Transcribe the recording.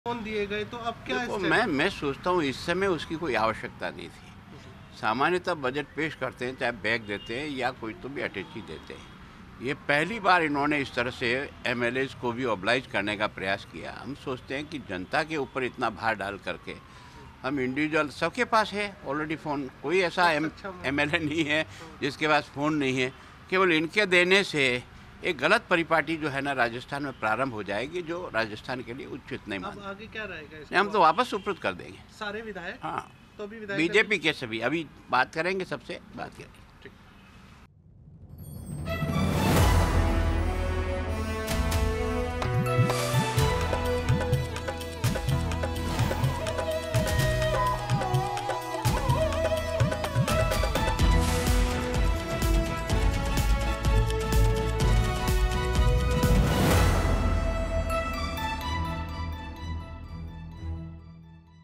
Phone दिए गए, तो अब क्या देखो, स्टेप? मैं सोचता हूँ इस समय उसकी कोई आवश्यकता नहीं थी। सामान्यतः बजट पेश करते हैं, चाहे बैग देते हैं या कोई तो भी अटैची देते हैं। ये पहली बार इन्होंने इस तरह से एमएलएज को भी ऑब्लाइज करने का प्रयास किया। हम सोचते हैं कि जनता के ऊपर इतना भार डाल करके हम इंडिविजुअल, सबके पास है ऑलरेडी फ़ोन, कोई ऐसा एमएलए नहीं है जिसके पास फ़ोन नहीं है। केवल इनके देने से एक गलत परिपाटी जो है ना राजस्थान में प्रारंभ हो जाएगी, जो राजस्थान के लिए उचित नहीं अब मानते। आगे क्या रहेगा नहीं, इसको? हम तो वापस सुपुर्द कर देंगे। सारे विधायक? हाँ, तो अभी विधायक बीजेपी के सभी, अभी बात करेंगे, सबसे बात करेंगे।